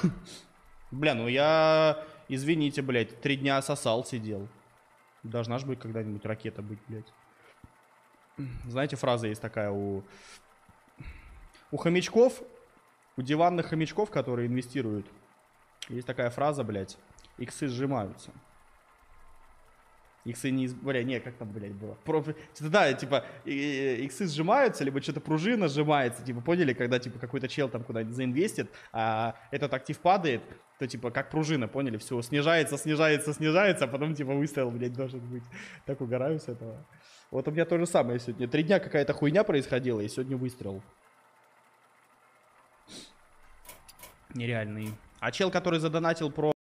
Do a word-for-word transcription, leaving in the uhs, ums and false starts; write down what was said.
Бля, ну я, извините, блядь, три дня сосал, сидел. Должна же быть когда-нибудь ракета быть, блядь. Знаете, фраза есть такая у... У хомячков, у диванных хомячков, которые инвестируют, есть такая фраза, блядь, иксы сжимаются. Иксы не... Бля, не, как там, блядь, было? Про... Да, типа, иксы сжимаются, либо что-то пружина сжимается, типа, поняли, когда, типа, какой-то чел там куда-нибудь заинвестит, а этот актив падает, то, типа, как пружина, поняли, все, снижается, снижается, снижается, а потом, типа, выстрел, блядь, должен быть. Так угораю с этого. Вот у меня то же самое сегодня. Три дня какая-то хуйня происходила, и сегодня выстрел. Нереальный. А чел, который задонатил про...